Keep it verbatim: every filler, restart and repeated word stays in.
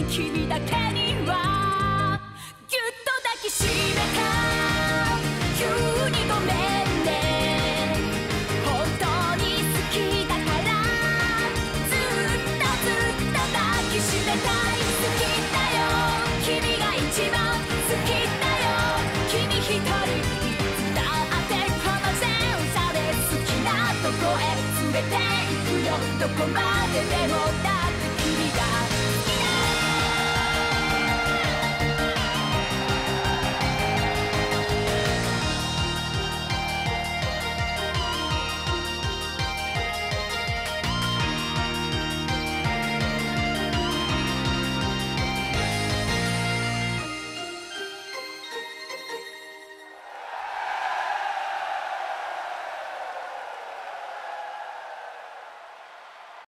君だけにはぎゅっと抱きしめた。急にごめんね、本当に好きだからずっとずっと抱きしめたい。好きだよ、君が一番好きだよ。君一人いつだってこの前座で好きなとこへ連れて行くよ。どこまででもだ